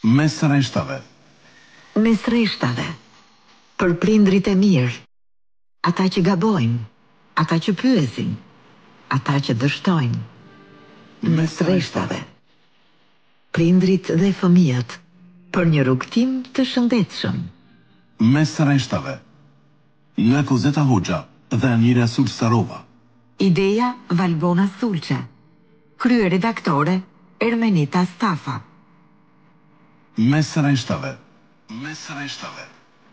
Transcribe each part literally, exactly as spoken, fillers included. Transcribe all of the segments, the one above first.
Mes rreshtave. Mes rreshtave. Për prindrit e mirë. Ata që gabojnë. Ata që pyesin. Ata që dështojnë. Mes rreshtave. Prindrit dhe fëmijët. Për një rrugtim të shëndetshëm. Mes rreshtave. Nga Kozeta Hoxha dhe Anira Sulsarova. Ideja Valbona Sulçe. Krye redaktore Ermenita Stafa. Mes rreshtave. Mes rreshtave.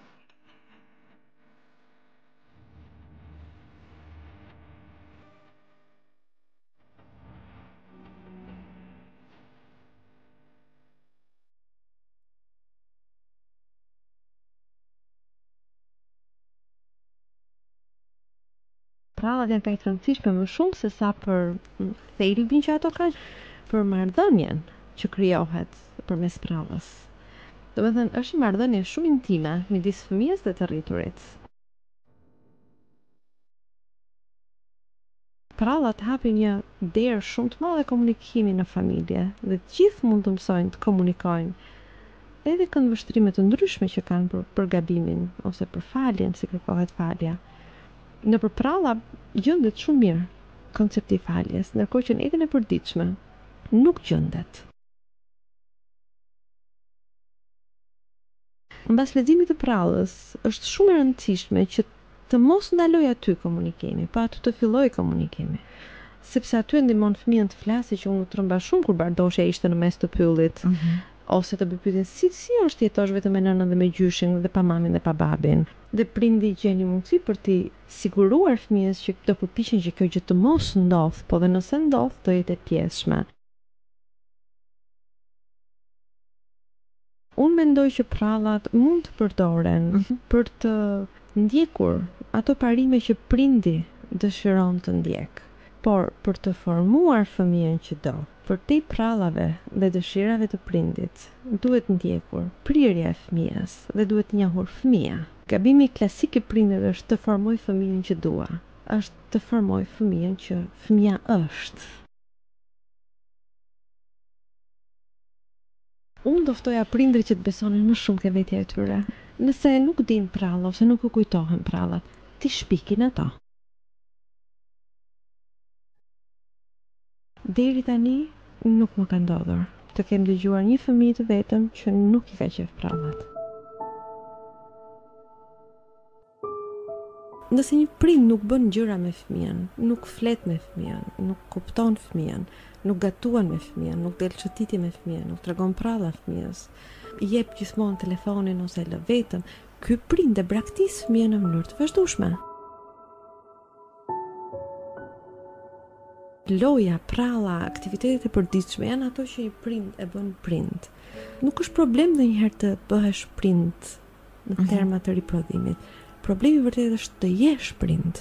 Prallat janë kaq të rëndësishme më shumë se sa për thelbin që ato kanë, për marrëdhënien që krijohet përmes prallës. Domethënë është një marrëdhënie shumë intime midis fëmijës dhe të rriturit. Prallat hapin një derë shumë të madhe komunikimi në familje dhe të gjithë mund të mësojnë të komunikojnë. Edhe kanë vështrime të ndryshme që kanë për, për gabimin ose për faljen, si kërkohet falja. Në për pralla gjendet shumë mirë koncepti i faljes, ndërkohë që në jetën e përditshme nuk gjendet. Mbas leximit të prallës, është shumë e rëndësishme që të mos ndaloj aty komunikimi, pa aty të filloj komunikimi. Sepse aty ndihmon fëmijën të flasë, që unë tremba shumë kur Bardoshja ishte në mes të pyllit. Mm -hmm. Ose të bëj pyetjen si si është jetosh vetëm me nënën dhe me gjyshin dhe pa mamin dhe pa babin. Dhe prindi gjen një mundësi për t'i siguruar fëmijës që do përpiqen që kjo gjë të mos ndodh, po dhe nëse ndodh të jetë e pjesshme. Unë mendoj që prallat mund të përdoren mm -hmm. për të ndjekur ato parime që prindi dëshiron të ndjek, por për të formuar fëmijën që do. Për te prallave dhe dëshirave të prindit, duhet ndjekur prirja e fëmijës dhe duhet njohur fëmija. Gabimi klasik i prindëve është të formoj fëmijën që dua, është të formoj fëmijën që fëmija është. Unë do ftoja prindrit që të besonin më shumë ke vetja e tyre. Nëse nuk din pralla ose nuk u kujtohen prallat, ti shpikin ato. Deri tani nuk më ka ndodhur të kem dëgjuar një fëmijë të vetëm që nuk i ka qef prallat. Nëse një prind nuk bën gjëra me fëmijën, nuk flet me fëmijën, nuk kupton fëmijën, nuk gatuan me fëmijën, nuk del çotiti me fëmijën, nuk tregon pralla fëmijës, i jep gjithmonë telefonin ose lë vetëm, ky prind e braktis fëmijën në mënyrë të vazhdueshme. Loja, pralla, aktivitetet e përditshme janë ato që një prind e bën prind. Nuk është problem ndonjëherë të bëhesh prind në terma të riprodhimit. Problemi vërtet është të jesh prind.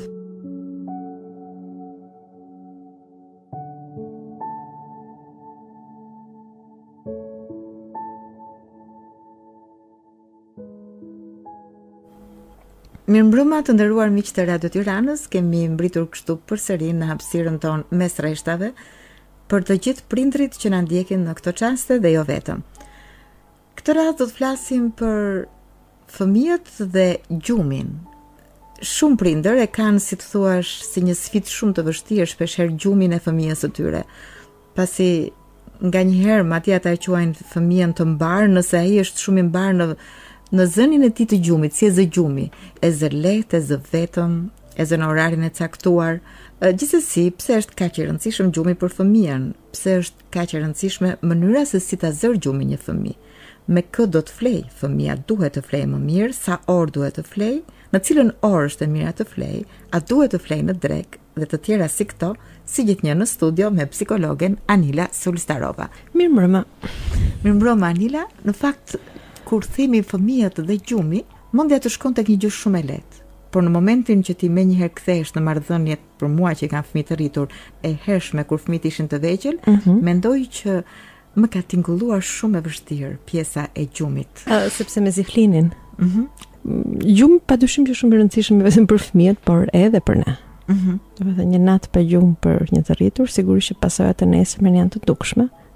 Mirëmbrëma të nderuar miq të Radio Tiranës, kemi mbritur kështu përsëri në hapësirën tonë Mes rreshtave për të gjithë prindrit që na ndjekin në këto çaste dhe jo vetëm. Këtë radhë do të flasim për fëmijët dhe gjumin. Shumë prindër e kanë, si të thuash, si një sfidë shumë të vështirë shpeshherë gjumin e fëmijës së tyre. Pasi nganjëherë madje ata e quajnë fëmijën të mbar, nëse ai është shumë i mbar në në zënin e tij të gjumit, si e zë gjumi, e zë lehtë, e zë vetëm, e zë në orarin e caktuar. Gjithsesi, pse është kaq i rëndësishëm gjumi për fëmijën? Pse është kaq e rëndësishme mënyra se si ta zër gjumi një fëmijë? Me kë do të flej? Fëmia duhet të flej më mirë, sa orë duhet të flej, në cilën orë është e mira të flej, a duhet të flej në drek dhe të tjera si këto, si gjithnjë në studio me psikologen Anila Sulstarova. Mirëmbrëma. Mirëmbrëma Anila, në fakt kur themi fëmijët dhe gjumi, mendja të shkon tek një gjë shumë e lehtë. Por në momentin që ti menjëherë kthehesh në marrëdhëniet për mua që kam fëmijë të rritur e hershme kur fëmijët ishin të vegjël, mm -hmm. mendoj që më ka tingulluar shumë e vështirë pjesa e gjumit. Uh, sepse me zi flinin. Mm -hmm. Gjumi padyshim që shumë i rëndësishëm vetëm për fëmijët, por edhe për ne. Mm -hmm. Do të thënë një natë pa gjumë për një të rritur, sigurisht që pasojat e nesërmen janë të dukshme,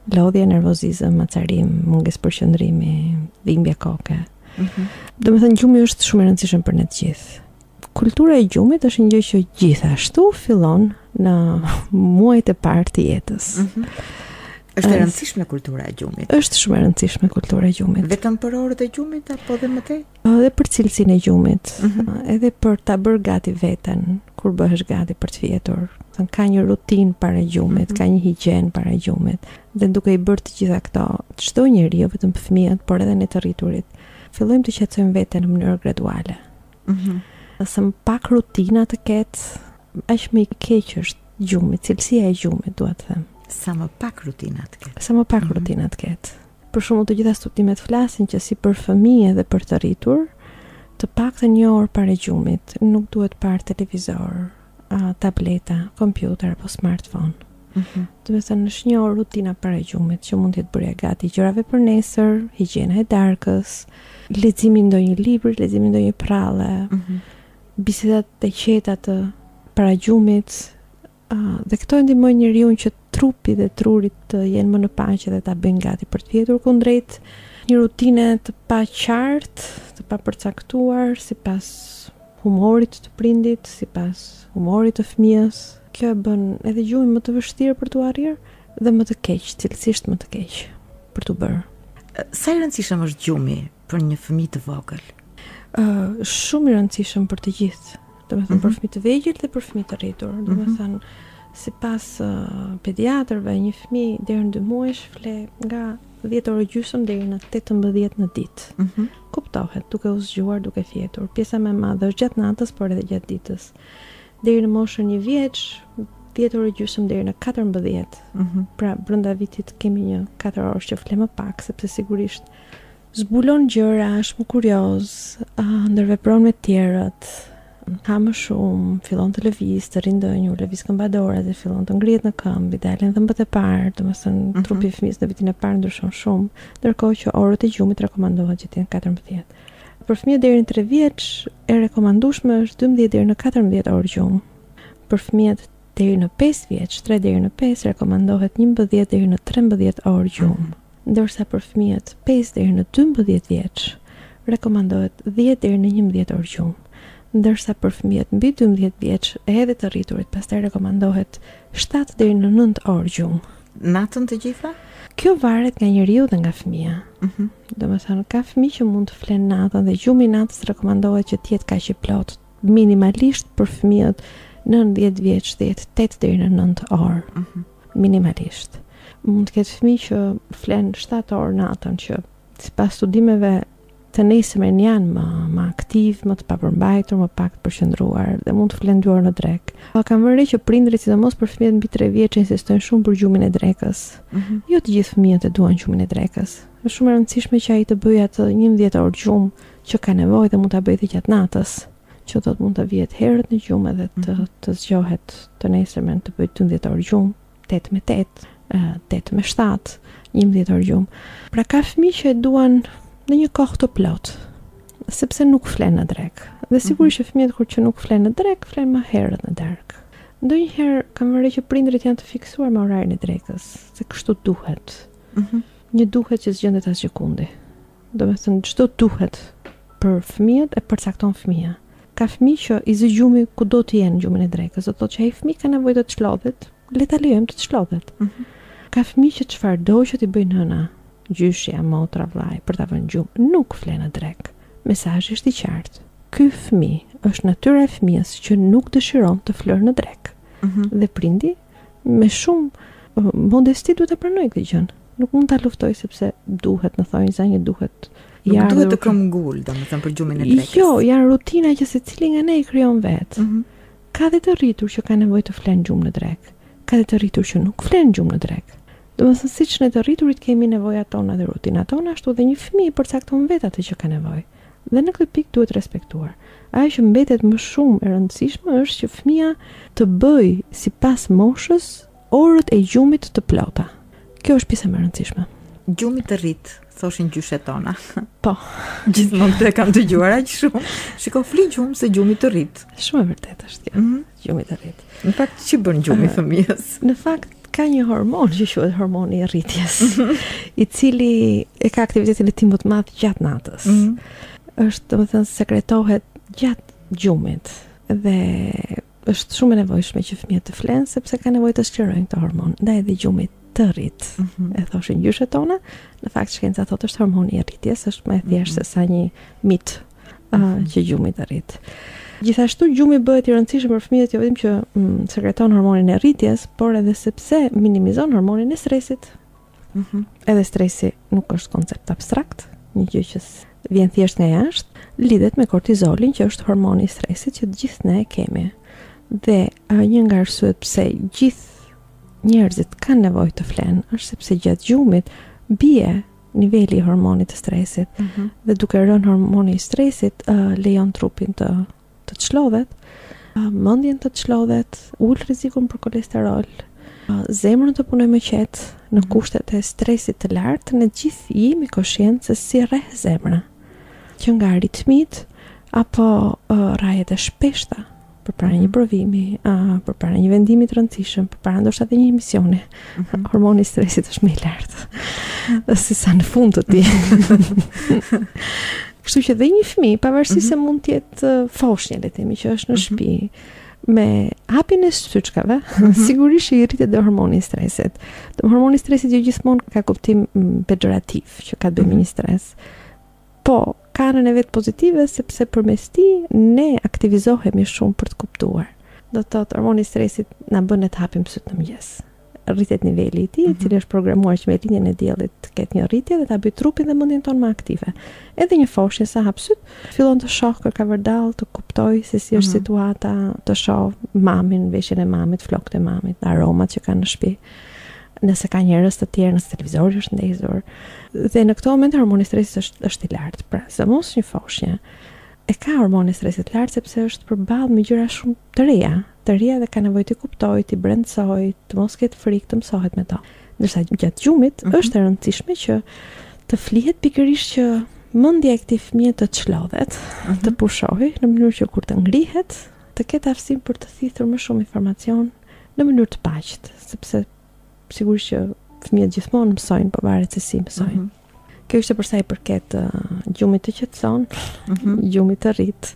lodhje, nervozizëm, macarim, mungesë përqendrimi, dhimbje koke. Mhm. Domethënë gjumi është shumë e rëndësishëm për ne të gjithë. Kultura e gjumit është një gjë që gjithashtu fillon në muajt e parë të jetës. Mhm. Është e rëndësishme kultura e gjumit. Është shumë e rëndësishme kultura e gjumit. Vetëm për orët e gjumit apo edhe më tej? Edhe për cilësinë e gjumit, Mhm. edhe për ta bërë gati veten kur bëhesh gati për të fjetur. Thënë, ka një rutinë para gjumit, Mhm. ka një higienë para gjumit. Dhe duke i bërë të gjitha këto, çdo njeri, jo vetëm fëmijët, por edhe ne të rriturit, fillojmë të qetësojmë veten në mënyrë graduale. Mhm. Sa më pak rutina të ketë, aq më i keq është gjumi, cilësia e gjumit, dua të them. Sa më pak rutina të ketë. Sa më pak Mhm. rutina të ketë. Për shembull, të gjitha studimet flasin që si për fëmijë dhe për të rritur, të paktën një orë para gjumit nuk duhet parë televizor, a, tableta, kompjuter apo smartphone. Mhm. Do të thënë është një orë rutina para gjumit që mund të jetë bërja gati gjërave për nesër, higjiena e darkës, leximi ndonjë libri, leximi ndonjë pralle, Mhm. bisedat e qeta të para gjumit, uh, dhe këto e ndihmojnë njeriu që trupi dhe trurit të jenë më në paqe dhe ta bëjnë gati për të fjetur, kundrejt një rutine të paqartë, të papërcaktuar sipas humorit të prindit, sipas humorit të fëmijës. Kjo e bën edhe gjumin më të vështirë për t'u arrirë dhe më të keq, cilësisht më të keq për t'u bërë. Sa i rëndësishëm është gjumi për një fëmijë të vogël? Uh, shumë i rëndësishëm për të gjithë. Do të thënë për Mhm. fëmijë të vegjël dhe për fëmijë të rritur. Do të Mhm. thënë sipas uh, pediatrëve, një fëmijë deri në dy muajsh fle nga dhjetë orë gjysmë deri në tetëmbëdhjetë në ditë. Mhm. Kuptohet, duke u zgjuar, duke fjetur. Pjesa më e madhe është gjatë natës, por edhe gjatë ditës. Deri në moshën një vjeç, dhjetë orë gjysmë deri në katërmbëdhjetë. Mhm. Pra brenda vitit kemi një katër orë që fle më pak, sepse sigurisht zbulon gjëra, është më kurioz, uh, ndërvepron me tjerët, ka më shumë, fillon të lëviz, të rindënjur, lëviz këmbadore dhe fillon të ngrihet në këmbë, i dalin dhëmbët e parë, domethënë Mhm. trupi i fëmijës në vitin e parë ndryshon shumë, ndërkohë që orët e gjumit rekomandohet që të jenë katërmbëdhjetë. Për fëmijët deri në tre vjeç, e rekomandueshme është dymbëdhjetë deri në katërmbëdhjetë orë gjumë. Për fëmijët deri në pesë vjeç, tre deri në pesë, rekomandohet njëmbëdhjetë deri në trembëdhjetë orë gjumë. Ndërsa për fëmijët pesë deri në dymbëdhjetë vjeç, rekomandohet dhjetë deri në njëmbëdhjetë orë gjumë. Ndërsa për fëmijët mbi dymbëdhjetë vjeç edhe të rriturit, pastaj rekomandohet shtatë deri në nëntë orë gjumë. Natën të gjitha? Kjo varet nga njeriu dhe nga fëmia. Mhm. Domethënë ka fëmijë që mund të flenë natën dhe gjumi i natës rekomandohet që të jetë kaq i plot, minimalisht për fëmijët nëntëdhjetë vjeç, të jetë tetë deri në nëntë orë, Mhm. minimalisht. Mund të ketë fëmijë që flen shtatë orë natën, që sipas studimeve të nesërmen janë më, më aktiv, më të papërmbajtur, më pak të përqendruar dhe mund të flen dy orë në drek. Pa kam vënë re që prindrit, sidomos për fëmijët mbi tre vjeç, insistojnë shumë për gjumin e drekës. Mhm. Jo të gjithë fëmijët e duan gjumin e drekës. Është shumë e rëndësishme që ai të bëjë atë njëmbëdhjetë orë gjumë që ka nevojë dhe mund ta bëjë gjatë natës, që do të mund të vihet herët në gjumë dhe të Mhm. të zgjohet të nesërmen të bëjë dymbëdhjetë orë gjumë, tetë me tetë, tetë me shtatë, njëmbëdhjetë orë gjumë. Pra ka fëmijë që e duan në një kohë të plot, sepse nuk flen në drek. Dhe sigurisht që fëmijët kur që nuk flen në drek, flen më herët në darkë. Ndonjëherë kam vënë re që prindrit janë të fiksuar me orarin e drekës, se kështu duhet. Mhm. Një duhet që zgjendet as sekundi. Do me thënë, çdo duhet për fëmijët e përcakton fëmia. Ka fëmijë që i zë gjumi kudo të jenë gjumin e drekës, do të thotë që ai fëmijë ka nevojë të çlodhet, le ta lejojmë të çlodhet. Mhm. Ka fëmijë që çfarëdo që t'i bëjë nëna, gjyshja, motra, vllai, për ta vënë gjumë, nuk flen në drek. Mesazhi është i qartë. Ky fëmijë është natyra e fëmijës që nuk dëshiron të flërë në drek. Mhm. Dhe prindi me shumë uh, modesti duhet të pranojë këtë gjë. Nuk mund ta luftoj sepse duhet, në thonjë za një duhet. Nuk ja duhet të ardhur- këmbgul, domethënë për gjumin e drekës. Jo, janë rutina që secili nga ne i krijon vetë. Mhm. Ka dhe të rritur që ka nevojë të flen gjumë në drek. Ka dhe të rritur që nuk flen gjumë në drek. Domethënë siç ne të rriturit kemi nevojat tona dhe rutinat tona, ashtu dhe një fëmijë përcakton vetë atë që ka nevojë. Dhe në këtë pikë duhet respektuar. Ajo që mbetet më shumë e rëndësishme është që fëmia të bëjë sipas moshës orët e gjumit të plota. Kjo është pjesa më e rëndësishme. Gjumi të rrit, thoshin gjyshet tona. Po, Gjithmonë këtë e kam dëgjuar aq shumë. Shiko, fli gjumë se gjumi të rrit. shumë e vërtetë është kjo. Mhm. Gjumi të rrit. Në fakt, ç'i bën gjumi fëmijës? Në fakt, ka një hormon që quhet hormoni i rritjes, i cili e ka aktivitetin e tim më të madh gjatë natës. Mm -hmm. Është, domethënë, sekretohet gjatë gjumit dhe është shumë e nevojshme që fëmijët të flenë sepse ka nevojë të shkëlqyrojnë këtë hormon, ndaj edhe gjumit të rrit. Mm -hmm. E thoshin gjyshet tona, në fakt shkenca thotë është hormoni i rritjes, është më e thjeshtë se sa një mit uh, mm -hmm. që gjumi të rrit. Gjithashtu gjumi bëhet i rëndësishëm për fëmijët jo vetëm që mm, sekreton hormonin e rritjes, por edhe sepse minimizon hormonin e stresit. Mm -hmm. Edhe stresi nuk është koncept abstrakt, një gjë që vjen thjesht nga jashtë, lidhet me kortizolin që është hormoni i stresit që të gjithë ne e kemi. Dhe uh, një nga arsyet pse gjithë njerëzit kanë nevojë të flenë është sepse gjatë gjumit bie niveli i hormonit të stresit. Mm -hmm. Dhe duke rënë hormoni i stresit uh, lejon trupin të të çlodhet, uh, mendjen të çlodhet, ul rrezikun për kolesterol, uh, zemrën të punojë më qetë në kushtet e stresit të lartë, ne gjithë jemi koshient se si rreh zemra, që nga aritmit apo uh, rajet e shpeshta përpara një provimi, uh, përpara një vendimi të rëndësishëm, përpara ndoshta edhe një misioni. Mm -hmm. Hormoni i stresit është më i lartë. Mm-hmm. Si sa në fund të ti. Kështu që dhe një fëmijë, pavarësisht mm -hmm. se mund të jetë foshnjë, le të themi, që është në shtëpi, mm -hmm. me hapjen e syçkave, mm -hmm. sigurisht i rritet dhe hormoni i stresit. Dhe hormoni i stresit jo gjithmonë ka kuptim pejorativ, që ka të bëjë me një stres. Po, ka anën e vetë pozitive, sepse përmes tij ne aktivizohemi shumë për të kuptuar. Do të thotë, hormoni i stresit na bën të hapim syt në mëngjes. Rritet niveli i tij, i cili është programuar që me linjën e diellit të ketë një rritje dhe ta bëj trupin dhe mendjen tonë më aktive. Edhe një foshnjë sa hap syt, fillon të shoh kërka vërdall, të kuptoj se si është mm -hmm. situata, të shoh mamin, veshjen e mamit, flokët e mamit, aromat që kanë në shtëpi. Nëse ka njerëz të tjerë, nëse televizori është ndezur. Dhe në këtë moment hormoni i stresit është është i lartë. Pra, sa mos një foshnjë e ka hormonin e stresit të lartë sepse është përballë me gjëra shumë të reja, të reja dhe ka nevojë të kuptoj, të brendësoj, të mos ketë frikë, të mësohet me to. Ndërsa gjatë gjumit mm -hmm. është e rëndësishme që të flihet pikërisht që mendja e këtij fëmijë të çlodhet, mm -hmm. të pushohej në mënyrë që kur të ngrihet, të ketë aftësinë për të thithur më shumë informacion në mënyrë të paqët, sepse sigurisht që fëmijët gjithmonë mësojnë, po varet se si mësojnë. Mm -hmm. Kjo ishte për sa i përket uh, gjumit të qetëson, mm -hmm. gjumit të rrit.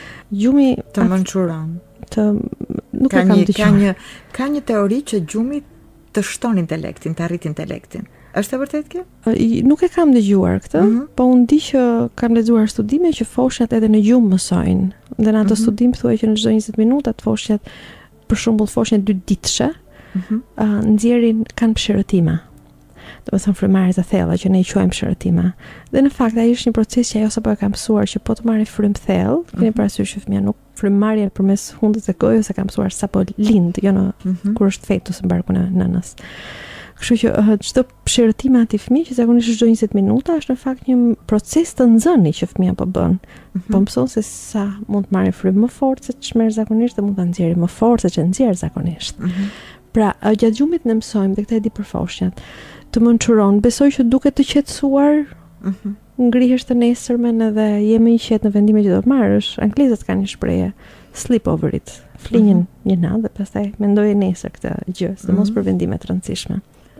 Gjumi të mençuron. Të nuk ka e kam një, dëgjuar. Ka një ka një teori që gjumi të shton intelektin, të arrit intelektin. Është e vërtetë kjo? Uh, nuk e kam dëgjuar këtë, mm -hmm. po unë di që kam lexuar studime që foshnjat edhe në gjumë mësojnë. Dhe në ato mm -hmm. studim thuhet që në çdo njëzet minuta të foshnjat, për shembull foshnjat dy ditëshe, mm -hmm. uh, nxjerrin kanë pshërëtima. Do të thonë frymarrje të thella që ne i quajmë pshërëtima. Dhe në fakt ai është një proces që ajo sapo e ka mësuar që po të marrë frym thellë, mm -hmm. keni parasysh që fëmia nuk frymarrjen përmes fundit të gojës e ka mësuar sapo lind, jo në mm -hmm. kur është fetus në barkun e nënës. Kështu që çdo uh, pshërëtim aty fëmijë që zakonisht çdo njëzet minuta është në fakt një proces të nxënit që fëmia po bën. Mm -hmm. Po mëson se sa mund të marrë frym më fort se ç'merr zakonisht dhe mund ta nxjerrë më fort se ç'e nxjerr zakonisht. Mm -hmm. Pra, gjatë gjumit ne mësojmë dhe këtë e di për foshnjat, të mençuron, besoj që duke të qetësuar, mm -hmm. ngrihesh të nesërmen edhe je më i qetë në vendime që do të marrësh. Anglezët kanë një shprehje, sleep over it. Flinjen mm -hmm. një natë dhe pastaj mendoje nesër këtë gjë, sidomos mm -hmm. për vendime të rëndësishme.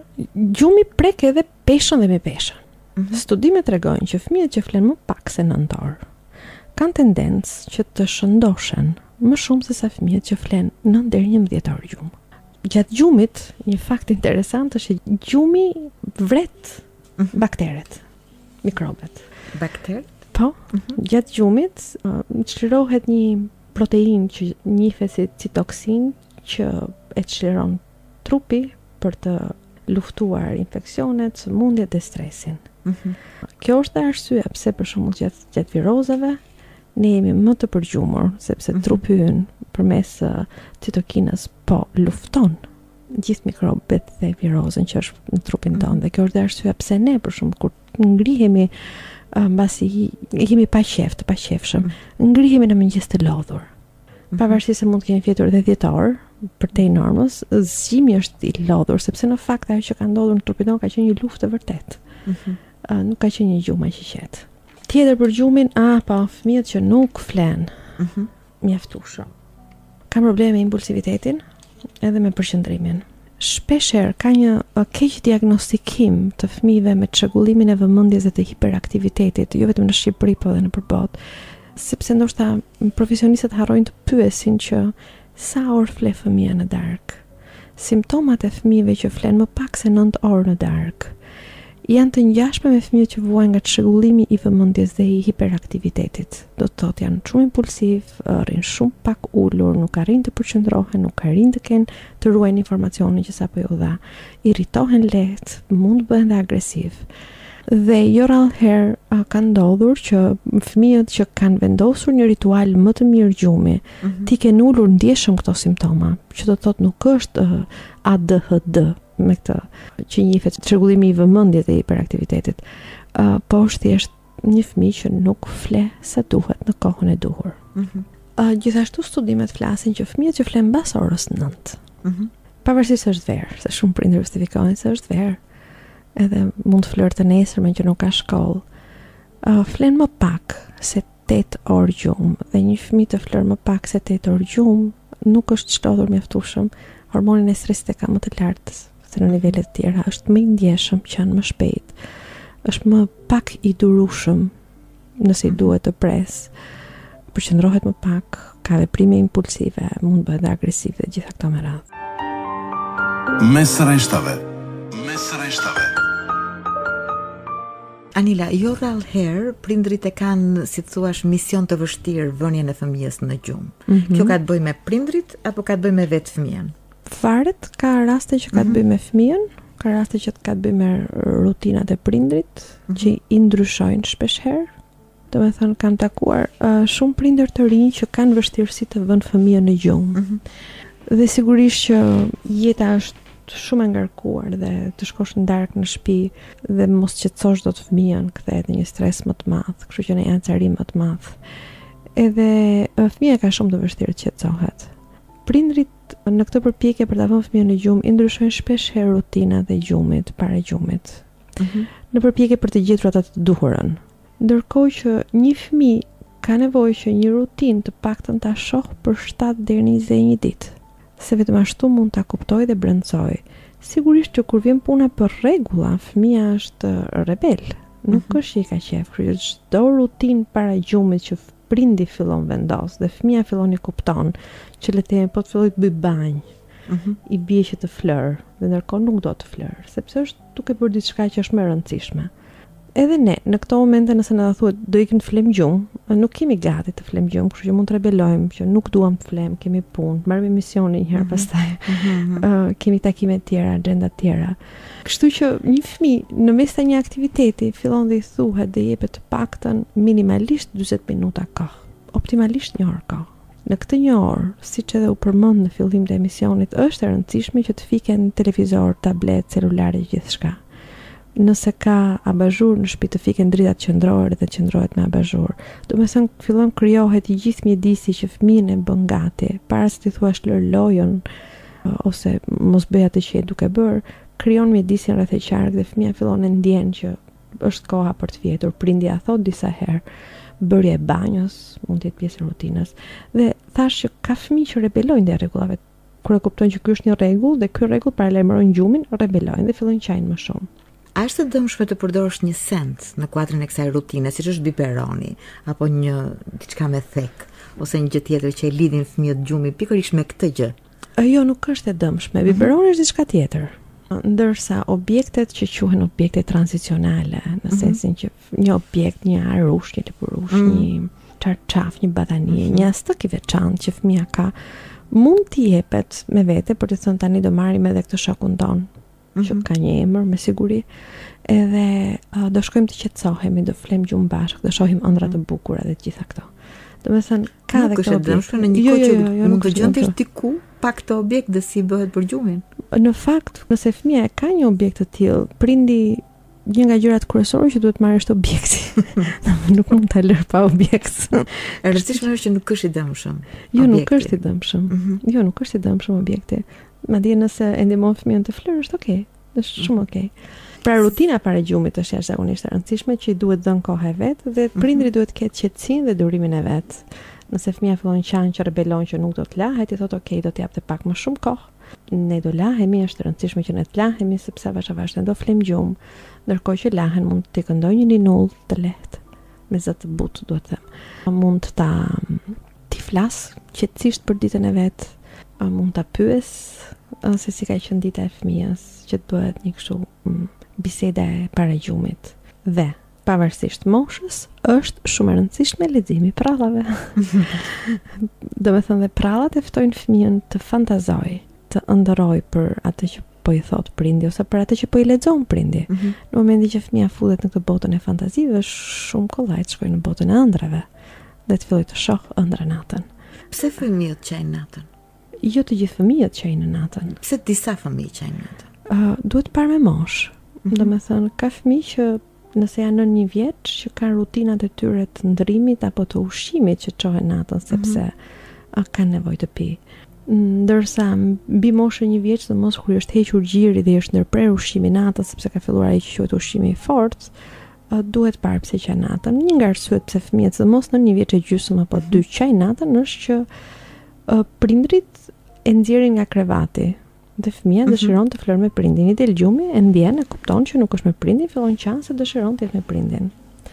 Gjumi prek edhe peshën dhe me peshën. Mm -hmm. Studimet tregojnë që fëmijët që flen më pak se nëntë orë kanë tendencë që të shëndoshen më shumë se sa fëmijët që flen nëntë deri në njëmbëdhjetë orë gjumë. Gjatë gjumit, një fakt interesant është që gjumi vret mm -hmm. bakteret, mikrobet. Bakteret? Po, mm -hmm. gjatë gjumit uh, çlirohet një protein që njihet si citoksin që e çliron trupi për të luftuar infeksionet, sëmundjet dhe stresin. Mm -hmm. Kjo është arsyeja pse për shembull gjatë gjatë virozave ne jemi më të përgjumur, sepse mm -hmm. trupi ynë përmes uh, citokinës po lufton gjithë mikrobet dhe virozën që është në trupin tonë. Mm -hmm. Dhe kjo është arsyeja pse ne për shembull kur ngrihemi uh, mbasi jemi pa qejf, të paqefshëm, mm -hmm. ngrihemi në mëngjes të lodhur. Mm -hmm. Pavarësisht se mund të kemi fjetur edhe dhjetë orë përtej normës, zgjimi është i lodhur sepse në fakt ajo që ka ndodhur në trupin tonë ka qenë një luftë vërtet. Mm -hmm. uh, nuk ka qenë një gjumë aq i qetë. Tjetër për gjumin, a, pa, fëmijët që nuk flen, mm -hmm. mjaftueshëm. Kam probleme me impulsivitetin edhe me përqendrimin. shpesher ka një uh, keq diagnostikim të fëmijëve me çrregullimin e vëmendjes dhe të hiperaktivitetit, jo vetëm në Shqipëri, por edhe nëpër botë, sepse ndoshta profesionistët harrojnë të pyesin që sa orë fle fëmia në darkë. Simptomat e fëmijëve që flen më pak se nëntë orë në darkë janë të ngjashme me fëmijët që vuajnë nga çrregullimi i vëmendjes dhe i hiperaktivitetit. Do të thotë janë shumë impulsiv, rrin shumë pak ulur, nuk arrin të përqendrohen, nuk arrin të kenë të ruajnë informacionin që sapo ju dha, irritohen lehtë, mund të bëhen dhe agresiv. Dhe jo rallëherë uh, ka ndodhur që fëmijët që kanë vendosur një ritual më të mirë gjumi, mm-hmm. ti kenë ulur ndjeshëm këto simptoma, që do të thotë nuk është uh, A D H D me këtë që njihet çrregullimi i vëmendjes dhe hiperaktivitetit, uh, po është thjesht një fëmijë që nuk fle sa duhet në kohën e duhur. Mm-hmm. Uh, gjithashtu studimet flasin që fëmijët që flen mbas orës nëntë, mm-hmm. pavarësisht se është verë, se shumë prindër justifikojnë se është verë, edhe mund të flërë të nesërmen që nuk ka shkollë, uh, flen më pak se tetë orë gjumë, dhe një fëmijë të flërë më pak se tetë orë gjumë nuk është çlodhur mjaftueshëm, hormonin e stresit e ka më të lartë se në nivelet të tjera, është më i ndjeshëm, qenë më shpejt, është më pak i durueshëm nëse i duhet të pres, përqendrohet më pak, ka veprime impulsive, mund bëhet agresiv dhe gjitha këto me radhë. Mes rreshtave. Mes rreshtave. Anila, jo rallëherë prindrit e kanë, si thuash, mision të vështirë vënien e fëmijës në gjumë. Mm-hmm. Kjo ka të bëjë me prindrit apo ka të bëjë me vetë fëmijën? Varet, ka raste që ka të bëjë me fëmijën, ka raste që ka të bëjë me rutinat e prindrit, mm-hmm. që i ndryshojnë shpeshherë. Do me thënë, kam takuar uh, shumë prindër të rinj që kanë vështirësi të vënë fëmijën në gjumë. Mm-hmm. Dhe sigurisht që jeta është shumë e ngarkuar dhe të shkosh në darkë në shtëpi dhe mos qetësosh dot fëmijën, kthehet në një stres më të madh, kështu që në një ancarim më të madh. Edhe fëmia ka shumë të vështirë të qetësohet. Prindrit në këtë përpjekje për ta vënë fëmijën në gjumë i ndryshojnë shpesh herë rutinat e gjumit, para gjumit. Mm-hmm. Në përpjekje për të gjetur ata të duhurën. Ndërkohë që një fëmijë ka nevojë që një rutinë të paktën ta shoh për shtatë deri në njëzet e një ditë, se vetëm ashtu mund ta kuptoj dhe brendësoj. Sigurisht që kur vjen puna për rregulla, fëmia është rebel, nuk mm-hmm. është që i ka qef, kështu që çdo rutinë para gjumit që prindi fillon vendos dhe fëmia fillon i kupton që le të themi po të filloj të bëj banjë, mm-hmm. i bie që të flër, dhe ndërkohë nuk do të flër, sepse është duke bërë diçka që është më e rëndësishme. Edhe ne, në këto momente nëse na thuhet do ikim të flem gjumë, nuk kemi gati të flem gjumë, kështu që mund të rebelojmë që nuk duam të flem, kemi punë, marrim emisionin një herë mm-hmm. pastaj. Mm-hmm. Uh, kemi takime të tjera, agenda të tjera. Kështu që një fëmijë në mes të një aktiviteti fillon dhe i thuhet dhe jepet të paktën minimalisht dyzet minuta kohë, optimalisht një orë kohë. Në këtë një orë, siç edhe u përmend në fillim të emisionit, është e rëndësishme që të fiken televizor, tablet, celulare, gjithçka. Nëse ka abazhur në shtëpi të fiken dritat qendrore dhe qëndrohet me abazhur. Do të thënë fillon krijohet i gjithë mjedisi që fëmijën e bën gati, para se ti thuash lër lojën ose mos bëj atë që e duke bër, krijon mjedisin rreth e qark dhe fëmia fillon e ndjen që është koha për të vjetur. Prindja thot disa herë, bërja e banjës mund të jetë pjesë e rutinës. Dhe thash që ka fëmijë që rebelojnë ndaj rregullave. Kur e kuptojnë që ky është një rregull dhe ky rregull paralajmëron gjumin, rebelojnë dhe fillojnë qajnë më shumë. A është e dëmshme të përdorësh një send në kuadrin e kësaj rutine, siç është biberoni, apo një diçka me thek, ose një gjë tjetër që e lidhin fëmijët gjumi pikërisht me këtë gjë? Jo, nuk është e dëmshme. Biberoni mm-hmm. është diçka tjetër. Ndërsa objektet që quhen objekte transicionale, në mm-hmm. sensin që një objekt, një arush, një lepurush, mm-hmm. një çarçaf, një batanie, mm-hmm. një astëk i veçantë që fëmia ka, mund t'i jepet me vete për të thënë tani do marrim edhe këtë shokun ton. Mm-hmm. Që ka një emër me siguri, edhe uh, do shkojmë të qetësohemi, do flem gjumë bashkë, do shohim ëndra të bukura dhe të gjitha këto. Do të thënë ka dhe këto objekte. Në një kohë që mund të gjendesh diku pak këto objekt dhe si bëhet për gjumin. Në fakt, nëse fëmia e ka një objekt të tillë, prindi një nga gjërat kryesore që duhet marrë është objekti. Nuk mund ta lër pa objekt. E rëndësishme është që nuk është i dëmshëm. Jo, nuk është i dëmshëm. Mm-hmm. Jo, nuk është i dëmshëm objekti. Madje nëse e ndihmon fëmijën të flërë është okay, është shumë okay. Pra rutina para gjumit është jashtëzakonisht e rëndësishme që i duhet dhënë kohë e vet dhe prindri mm-hmm. duhet të ketë qetësinë dhe durimin e vet. Nëse fëmia fillon qan që rebelon që nuk do të lahet, i thotë okay, do të japte pak më shumë kohë. Ne do lahemi, është e rëndësishme që ne të lahemi sepse avashavash ne do flem gjumë, ndërkohë që lahen mund të këndoj një linull të lehtë, me zë të butë, duhet të them. Mund ta ti flas qetësisht për ditën e vet, mund ta pyes se si ka qenë dita e fëmijës, që duhet një kështu mm, biseda e para gjumit. Dhe pavarësisht moshës, është shumë e rëndësishme leximi i prallave. Do të thënë dhe prallat e ftojnë fëmijën të fantazojë, të ëndërrojë për atë që po i thot prindi ose për atë që po i lexon prindi. Mm -hmm. Në momentin që fëmia futet në këtë botën e fantazive, është shumë kollaj të shkojë në botën e ëndrave dhe të fillojë të shohë ëndra natën. Pse fëmijët qajnë natën? Jo të gjithë fëmijët qajnë natën. Pse disa fëmijë qajnë natën? Uh, duhet parë me moshë. Mm -hmm. Do me thënë, ka fëmijë që nëse janë në një vjeç që kanë rutinat e tyre të ndrimit apo të ushqimit që çohen natën sepse mm -hmm. kanë nevojë të pi. Ndërsa mbi moshën një vjeç, dhe mos kur është hequr gjiri dhe është ndërprer ushqimi natën sepse ka filluar ai që quhet ushqimi i fortë, duhet parë pse qaj natën. Një nga arsyet pse fëmijët së mos në një vjeç e gjysmë apo dy qaj natën është që uh, prindrit e nxjerrin nga krevati. Dhe fëmia dëshiron të flërë me prindin. I del gjumi, e ndjen, e kupton që nuk është me prindin, fillon qanë se dëshiron të jetë me prindin.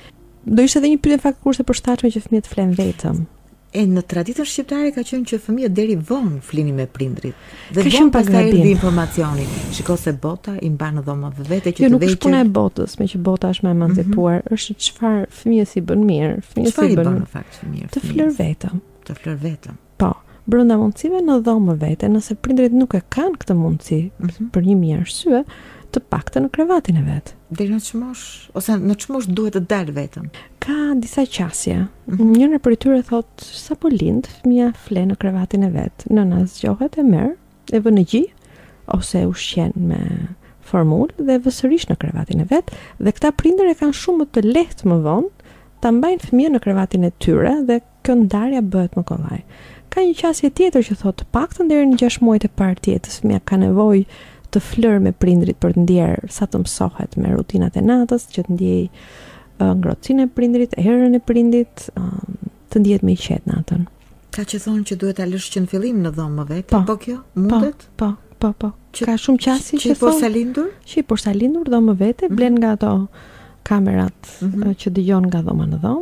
Do ishte edhe një pyetje fakt kurse përshtatshme që fëmijët flen vetëm. E në traditën shqiptare ka qenë që fëmijët deri vonë flinin me prindrit. Dhe vonë pastaj erdhi informacioni. Shiko se bota i mban në dhomave vete që jo, të nuk veqë. është puna e botës, me që bota është më emancipuar, mm -hmm. është çfarë fëmijës i bën mirë. Fëmijës i bën në fakt mirë. Të flër vetëm. Të flër vetëm. Po, brenda mundësive në dhomë vete, nëse prindrit nuk e kanë këtë mundësi mm -hmm. për një mirë arsye, të paktën në krevatin e vet. Deri në çmosh ose në çmosh duhet të dalë vetëm. Ka disa qasje. Mm -hmm. Njëra prej tyre thotë sapo lind fëmia fle në krevatin e vet. Nëna zgjohet e merr, e vën në gjë ose ushqen me formulë dhe vë sërish në krevatin e vet, dhe këta prindër e kanë shumë më të lehtë më vonë ta mbajnë fëmijën në krevatin e tyre dhe kjo ndarja bëhet më kollaj. Ka një qasje tjetër që thotë paktën deri në gjashtë muajt e parë të jetës fëmia ka nevojë të flër me prindrit për të ndjerë sa të mësohet me rutinat e natës, që të ndjej uh, ngrohtësinë e prindrit, erën e prindit, uh, të ndjehet më i qetë natën. Ka që thonë që duhet ta lësh që në fillim në dhomë vetë, po, po kjo mundet? Po, po, po. Që, ka shumë qasje që, që thonë. Që por sa lindur? Që por sa lindur dhomë vetë, mm -hmm. blen nga ato kamerat mm -hmm. uh, që dëgjon nga dhoma në dhomë.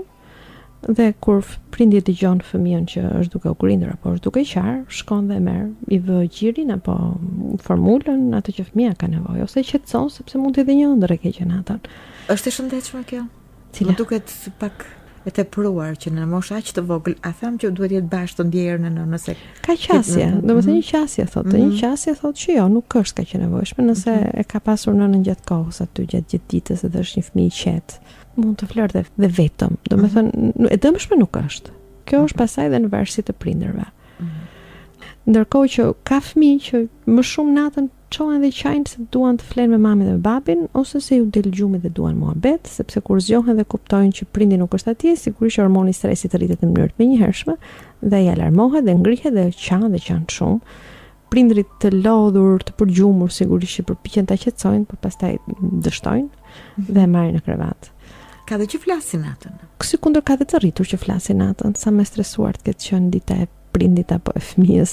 Dhe kur prindi dëgjon fëmijën që është duke u grindur apo është duke qarë, shkon dhe merr i vë gjirin apo formulën atë që fëmia ka nevojë, ose qetëson sepse mund të edhe një ëndër e keqe natën. Është e shëndetshme kjo? Cila? Më duket pak e tepruar që në moshë aq të vogël, a them që duhet jetë bashkë të ndjerë në nëse ka qasje, domethënë një qasje thotë, mm -hmm. një qasje thotë që jo, nuk është kaq e nevojshme nëse mm -hmm. e ka pasur nënën gjatë kohës aty gjatë gjithë ditës dhe është një fëmijë i qetë. Mund të flërë dhe, dhe vetëm. Do me thënë, e dëmshme nuk është. Kjo është pasaj dhe në varësi të prindërve. Mm-hmm. Ndërkohë që ka fëmijë që më shumë natën çohen dhe qajnë se duan të flenë me mamin dhe babin, ose se ju del gjumi dhe duan muhabet, sepse kur zgjohen dhe kuptojnë që prindi nuk është atje, sigurisht hormoni i stresit rritet në mënyrë të menjëhershme dhe ai alarmohet dhe ngrihet dhe qanë dhe qanë shumë. Prindrit të lodhur, të përgjumur, sigurisht që përpiqen ta qetësojnë, por pastaj dështojnë mm-hmm. dhe marrin në krevat. Ka dhe që flasin natën. Kësi kundër ka dhe të rritur që flasin natën, sa me stresuar të këtë qënë dita e prindit apo e fëmijës.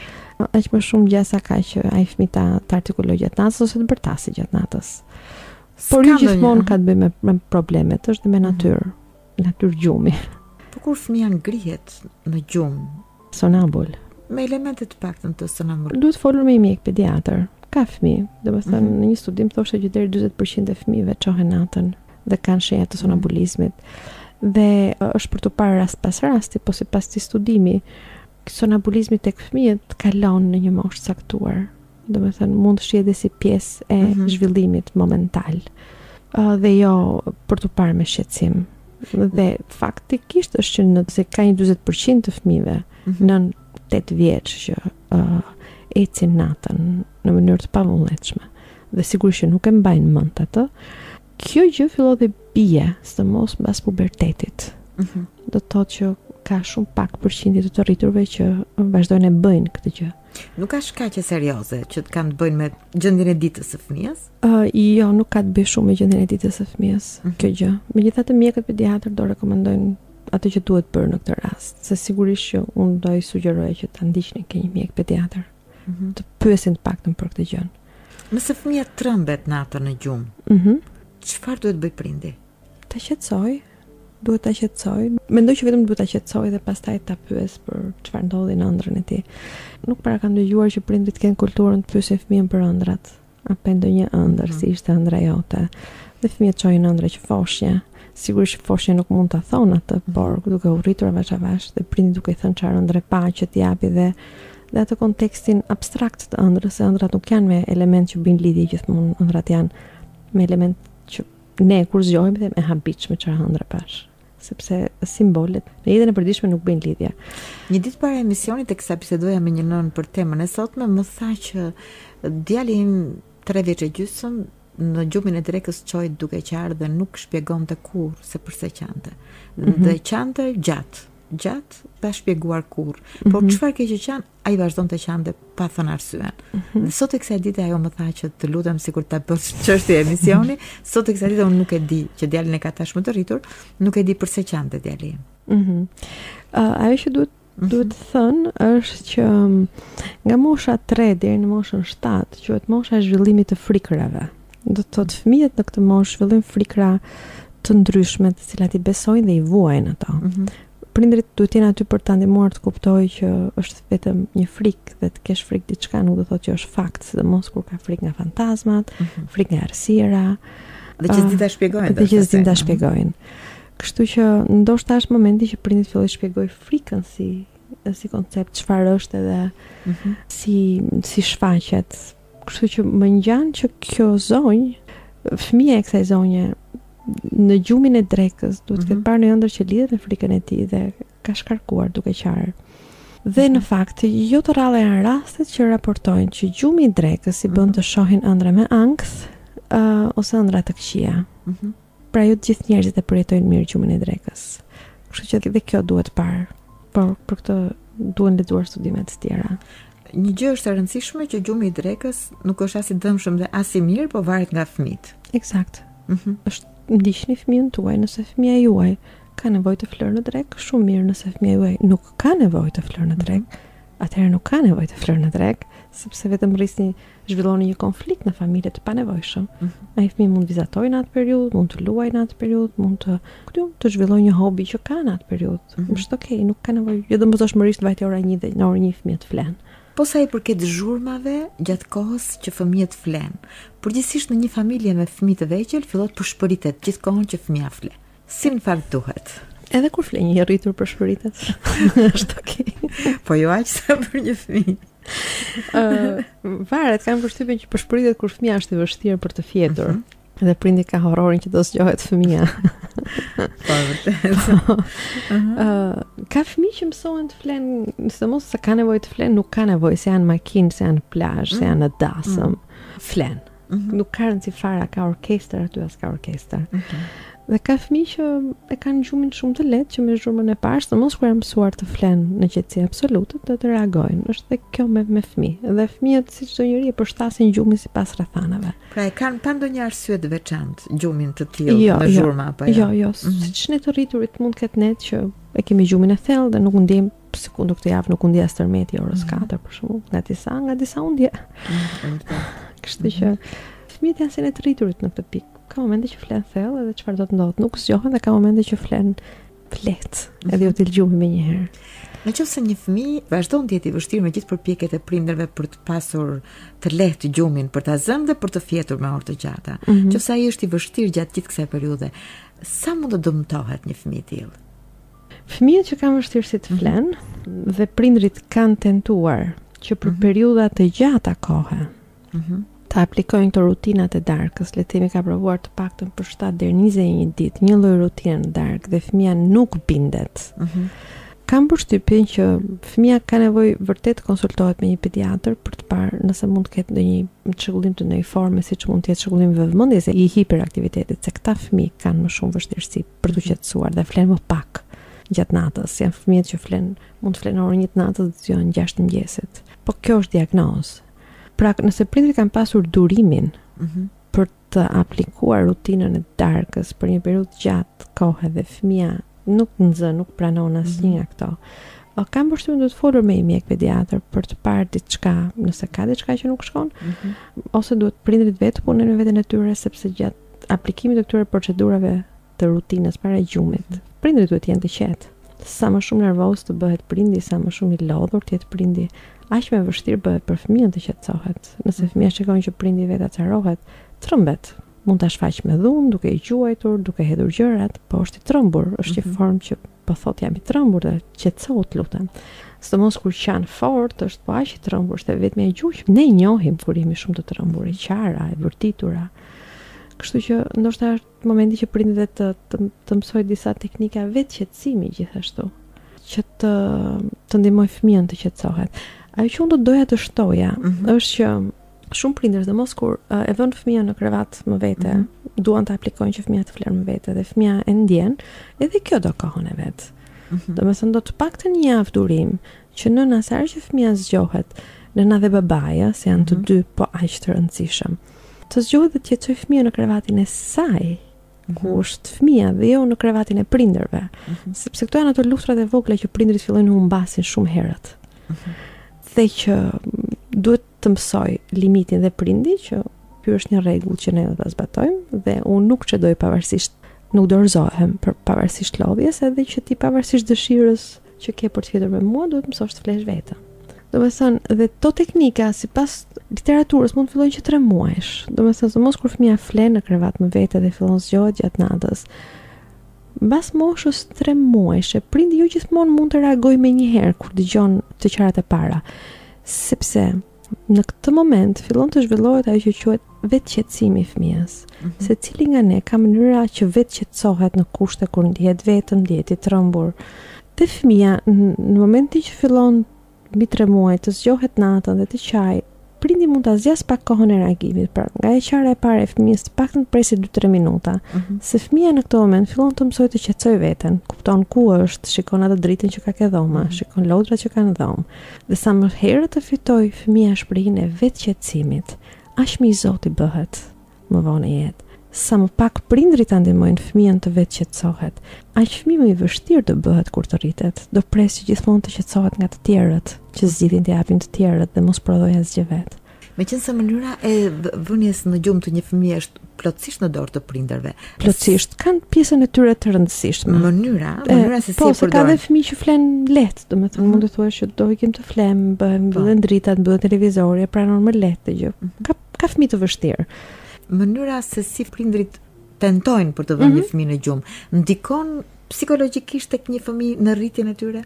Aq më shumë gjasa ka që ai fëmijë ta, ta artikuloj gjatë natës ose të bërtasi gjatë natës. Por ju gjithmonë ka të bëjë me, me problemet, është dhe me natyrë, mm-hmm. natyrë gjumi. Po kur fëmija ngrihet në gjumë? Sonambul. Me elementet të paktën të sonambul. Duhet folur me një mjek pediatër. Ka fëmijë, dhe më thënë, mm-hmm. në një studim thoshte që deri njëzet përqind e fëmijëve çohen natën dhe kanë shenja të sonambulizmit. Dhe është për të parë rast pas rasti, po sipas këtij studimi, sonambulizmi tek fëmijët kalon në një moshë caktuar. Do të thënë mund të shihet si pjesë e mm-hmm. zhvillimit momental. Uh, dhe jo për të parë me shqetësim. Dhe faktikisht është që nëse ka një njëzet përqind të fëmijëve mm-hmm. në tetë vjeç që uh, ecin natën në mënyrë të pavullnetshme dhe sigurisht që nuk e mbajnë mend atë, kjo gjë fillon dhe bie, sidomos mbas pubertetit. Mm-hmm. Do të thotë që ka shumë pak përqindje të të rriturve që vazhdojnë e bëjnë këtë gjë. Nuk ka shkaqe serioze që të kanë të bëjnë me gjendjen e ditës së fëmijës? Uh, jo, nuk ka të bëjë shumë me gjendjen e ditës së fëmijës, mm-hmm. kjo gjë. Megjithatë mjekët pediatër do rekomandojnë atë që duhet bërë në këtë rast, se sigurisht që unë do i sugjeroj që ta ndiqni ke një mjek pediatër. të pyesin të paktën për këtë gjë. Nëse fëmia trembet natën në gjumë, Mhm. çfarë duhet bëj prindi? Ta qetësoj, duhet ta qetësoj. Mendoj që vetëm duhet ta qetësoj dhe pastaj ta pyes për çfarë ndodhi në ëndrrën e tij. Nuk para kam dëgjuar që prindrit kenë kulturën të pyesin fëmijën për ëndrat. Apo ndonjë ëndër, Mhm. si ishte ëndra jote. Dhe fëmijët çojnë ëndra që foshnjë. Sigurisht që foshnjë nuk mund ta thonë atë, por duke u rritur avash avash dhe prindi duke i thënë çfarë ëndre pa që t'japi dhe dhe atë kontekstin abstrakt të ëndrës, se ëndrat nuk janë me element që bëjnë lidhje gjithmonë, ëndrat janë me element që ne kur zgjohemi dhe me habitshme çfarë ëndra pash, sepse simbolet në jetën e përditshme nuk bëjnë lidhje. Një ditë para emisionit e kësa bisedoja me një nën për temën e sotme, më tha që djali im tre vjeç e gjysmë në gjumin e drekës çoi duke qarë dhe nuk shpjegonte kur se pse qante. Dhe qante gjatë, gjatë pa shpjeguar kur. Por çfarë ke që qan, ai vazhdonte qante pa thënë arsyen. Dhe sot e kësaj dite ajo më tha që të lutem sikur ta bësh çështje emisioni, sot e kësaj dite unë nuk e di, që djalin e ka tashmë të rritur, nuk e di pse qante djali im. Mhm. Uh, ajo që duhet duhet të thënë është që um, nga mosha tre deri në moshën shtatë quhet mosha e zhvillimit të frikrave. Do të thotë fëmijët në këtë moshë zhvillojnë frikra të ndryshme, të cilat i besojnë dhe i vuajnë ato. Mhm. Prindrit duhet të jenë aty për ta ndihmuar të kuptojë që është vetëm një frikë dhe të kesh frikë diçka nuk do të thotë që është fakt, sidomos kur ka frikë nga fantazmat, Mhm. frikë nga errësira, Dhe që s'di ta shpjegojnë. dhe që ndoshta s'din ta se. shpjegojnë. Kështu që ndoshta është momenti që prindit fillojnë të shpjegojnë frikën si si koncept, çfarë është edhe Mhm. si si shfaqet. Kështu që më ngjan që kjo zonjë, fëmia e kësaj zonje në gjumin e drekës duhet të ketë Mhm. parë në ëndër që lidhet me frikën e tij dhe ka shkarkuar duke qarë. Dhe në fakt, jo të rralla janë rastet që raportojnë që gjumi i drekës i bën të shohin ëndra me ankth uh, ose ëndra të këqija. Mhm. Pra jo të gjithë njerëzit e përjetojnë mirë gjumin e drekës. Kështu që dhe kjo duhet parë. Por për këtë duhen lexuar studime të tjera. Një gjë është e rëndësishme që gjumi i drekës nuk është as i dëmshëm dhe as i mirë, po varet nga fëmijët. Eksakt. Mhm. Është ndiqni fëmijën tuaj, nëse fëmia juaj ka nevojë të flërë në drek, shumë mirë. Nëse fëmia juaj nuk ka nevojë të flërë në drek, atëherë nuk ka nevojë të flërë në drek, sepse vetëm rrisni zhvilloni një konflikt në familje të panevojshëm. Mhm. Ai fëmijë mund të vizatojë në atë periudhë, mund të luajë në atë periudhë, mund të këtu të zhvillojë një hobi që ka në atë periudhë. Mhm. Është okay, nuk ka nevojë jo domosdoshmërisht vajte ora një dhe në orë një fëmijë të flen. Po sa i përket zhurmave gjatë kohës që fëmijët flen. Përgjithsisht në një familje me fëmijë të vegjël fillot përshpëritet gjithkohon që fëmia fle. Si në fakt duhet? Edhe kur flen një rritur përshpëritet. Është okay. Po jo aq sa për një fëmijë. Ë, varet, kam përshtypjen që përshpëritet kur fëmia është i vështirë për të fjetur. Mhm. Dhe prindi ka horrorin që do zgjohet fëmia. Po vërtet. Ë, ka fëmijë që mësohen të flenë, sidomos se ka nevojë të flenë, nuk ka nevojë, se janë makinë, se janë plazh, se janë në dasëm. Flen. Mhm. Nuk ka rëndësi fare a ka orkestër aty as ka orkestër. Mhm. Dhe ka fëmijë që e kanë gjumin shumë të lehtë që me zhurmën e parë, sidomos kur janë mësuar të flenë në qetësi absolute, do të reagojnë. Është dhe kjo me me fëmijë. Dhe fëmijët si çdo njeri e përshtasin gjumin sipas rrethanave. Pra e kanë pa ndonjë arsye të veçantë gjumin të tillë Jo, me jo. zhurmë apo Jo, jo? jo, siç ne të rriturit mund ketë net që e kemi gjumin e thellë dhe nuk u ndjejmë sekondu këtë javë nuk u ndje as tërmeti orës katër për shembull, nga disa, nga disa u ndje. Mhm, vërtet. Kështu që fëmijët janë si ne të rriturit në këtë pikë. Ka momente që flen thellë edhe çfarë do të ndodhë, nuk zgjohen dhe ka momente që flen flet, edhe jo të gjumi me një herë. Në qoftë se një fëmijë vazhdon të jetë i vështirë me gjithë përpjekjet e prindërve për të pasur të lehtë gjumin, për ta zënë dhe për të fjetur me orë të gjata. Mhm. Qoftë se ai është i vështirë gjatë gjithë kësaj periudhe, sa mund të dëmtohet një fëmijë i tillë? Fëmijët që kanë vështirësi të flen dhe prindrit kanë tentuar që për periudha të gjata kohe Mhm. të aplikojnë këto rutinat e darkës, le të themi ka provuar të paktën për shtatë deri në njëzet e një ditë, një lloj rutine në darkë dhe fëmia nuk bindet. Mhm. Kam përshtypjen që fëmia ka nevojë vërtet të konsultohet me një pediatër për të parë nëse mund të ketë ndonjë çrregullim të ndonjë forme, siç mund të jetë çrregullim vëmendjes e i hiperaktivitetit, se këta fëmijë kanë më shumë vështirësi për të qetësuar dhe flen më pak gjatë natës. Janë fëmijët që flen, mund të flenë orën një të natës dhe të zgjohen gjashtë të mëngjesit. Po kjo është diagnozë. Pra, nëse prindrit kanë pasur durimin Mhm. për të aplikuar rutinën e darkës për një periudhë gjatë kohe dhe fëmia nuk nxë, nuk pranon asnjë nga këto, O, kam përshtypjen do të folur me një mjek pediatër për të parë diçka, nëse ka diçka që nuk shkon, mm-hmm. ose duhet prindrit vetë punojnë me veten e tyre, sepse gjatë aplikimit të këtyre procedurave të rutinës para gjumit, mm-hmm. prindrit duhet të jenë të qetë. Sa më shumë nervoz të bëhet prindi, sa më shumë i lodhur të jetë prindi, aq më vështirë bëhet për fëmijën të qetësohet. Nëse fëmia shikon që prindi vetë acarohet, trembet. Mund ta shfaq me dhunë, duke i quajtur, duke hedhur gjërat, po është i trembur, është mm-hmm. i formë që po thot jam i trembur dhe qetësohet, lutem. Sidomos kur qan fort, është po aq i trembur, është vetëm e gjuq. Ne njohim kur jemi shumë të trembur, i qara, e vërtitura. Kështu që ndoshta është momenti që prindët të, të, të mësojnë disa teknika vetë qetësimi gjithashtu, që të të ndihmoj fëmijën të qetësohet. Ajo që unë do doja të shtoja mm-hmm. është që shumë prindër, dhe mos kur uh, e vën fëmijën në krevat më vete, mm-hmm. duan të aplikojnë që fëmia të flerë më vete dhe fëmia e ndjen, edhe kjo do kohën e vet. Mm-hmm. Domethënë do të paktën një javë durim që nëna sa herë që fëmia zgjohet, nëna dhe babaja, se janë mm-hmm. të dy po aq të rëndësishëm, të zgjohet dhe të qetësoj fëmijën në krevatin e saj, mm-hmm. ku është fëmia dhe jo në krevatin e prindërve, mm-hmm. sepse këto janë ato luftrat e vogla që prindrit fillojnë të humbasin shumë herët. Mm-hmm. Dhe që duhet të mësoj limitin dhe prindi që ky është një rregull që ne do ta zbatojmë dhe unë nuk çdoj pavarësisht, nuk dorëzohem për pavarësisht lodhjes, edhe që ti pavarësisht dëshirës që ke për të fjetur me mua, duhet mësosh të flesh vetëm. Do me thënë, dhe to teknika, si pas literaturës, mund të fillojnë që tre muajsh. Do me thënë, mos kur fëmija flen në krevat më vete dhe fillon zgjohet gjatë natës, mbas moshës tre muajsh, e prindi jo gjithmonë mund të reagoj me një herë kur dëgjon të qarat e para, sepse në këtë moment fillon të zhvillohet ajo që quhet vetë qetësimi i fëmijës. Mm-hmm. Se cili nga ne ka mënyra që vetë qetësohet në kushte kur ndihet vetëm, ndihet i trembur. Te fëmia në momentin që fillon mbi tre muaj të zgjohet natën dhe të qaj, prindi mund ta zgjas pak kohën e reagimit. Pra, nga e qara e parë e fëmijës të paktën presi dy tre minuta. Mm-hmm. Se fëmia në këtë moment fillon të mësojë të qetësojë veten, kupton ku është, shikon atë dritën që ka ke dhoma, mm-hmm. shikon lodrat që ka në dhomë. Dhe sa më herë të fitoj fëmia shprehinë e vetë qetësimit, aq më i zoti bëhet më vonë në jetë. Sa më pak prindrit ta ndihmojnë fëmijën të vetë qetësohet, aq fëmijë më i vështirë do bëhet kur të rritet. Do presë gjithmonë të qetësohet nga të tjerët, që zgjidhin të japin të tjerët dhe mos prodhojë asgjë vetë. Meqense mënyra e vënies në gjumë të një fëmije është plotësisht në dorë të prindërve. Plotësisht kanë pjesën e tyre të rëndësishme. Mënyra, mënyra se si e përdorin. Po, se ka dhe fëmijë që flen lehtë, domethënë mm-hmm. mund të thuash që do ikim të flem, bëhen mbyllen dritat, mbyllen televizori, e pranon më lehtë gjë. Mm-hmm. Ka ka fëmijë të vështirë. Mënyra se si prindrit tentojnë për të vënë mm-hmm. një fëmijë në gjumë, ndikon psikologjikisht tek një fëmijë në rritjen e tyre?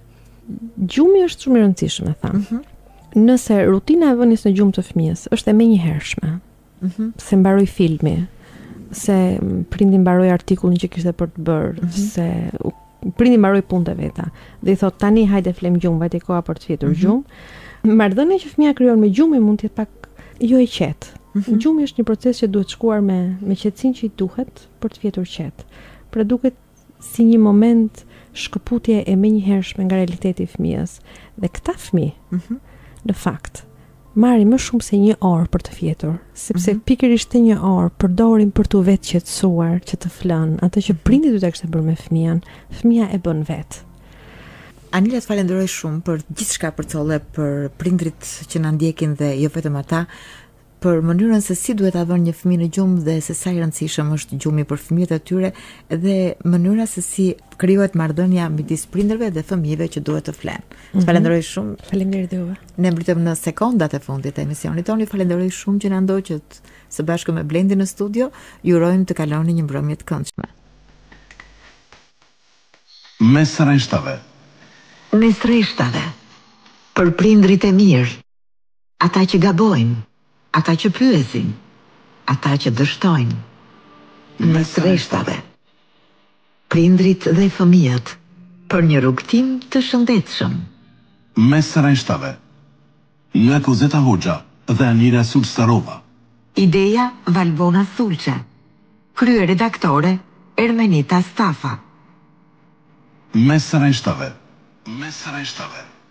Gjumi është shumë i rëndësishëm, e tham. Mm-hmm. Nëse rutina e vënies në gjumë të fëmijës është e menjëhershme, mm-hmm. se mbaroi filmi, se prindi mbaroi artikullin që kishte për të bërë, mm-hmm. se prindi mbaroi punët e veta, dhe i thot tani hajde flem gjumë, vajte koha për të fjetur mm-hmm. gjumë. Marrëdhënia që fëmia krijon me gjumë mund të jetë pak jo e qetë. Mm-hmm. Gjumi është një proces që duhet shkuar me me qetësinë që i duhet për të fjetur qetë. Pra duket si një moment shkëputje e menjëhershme nga realiteti i fëmijës. Dhe këta fëmijë, mm-hmm. në fakt, marrin më shumë se një orë për të fjetur, sepse mm-hmm. pikërisht të një orë përdorin për të vetë qetësuar, që të flën, atë që prindi duhet ta kishte bërë me fëmijën, fëmia e bën vetë. Anila, të falenderoj shumë për gjithçka përcolle për prindrit që na ndjekin dhe jo vetëm ata, për mënyrën se si duhet ta vënë një fëmijë në gjumë dhe se sa i rëndësishëm është gjumi për fëmijët e tyre dhe mënyra se si krijohet marrëdhënia midis prindërve dhe fëmijëve që duhet të flenë. Mm-hmm. Falenderoj shumë. Faleminderit juve. Ne mbritëm në sekondat e fundit të emisionit tonë. Falenderoj shumë që na ndoqët së bashku me Blendi në studio. Ju urojmë të kaloni një mbrëmje të këndshme. Mes rreshtave. Mes rreshtave. Për prindrit e mirë, ata që gabojnë, ata që pyesin, ata që dështojnë. Mes rreshtave. Prindrit dhe fëmijët për një rrugtim të shëndetshëm. Mes rreshtave. Nga Kozeta Hoxha dhe Anira Sulstarova. Ideja Valbona Sulçe. Krye redaktore Ermenita Stafa. Mes rreshtave. Mes rreshtave.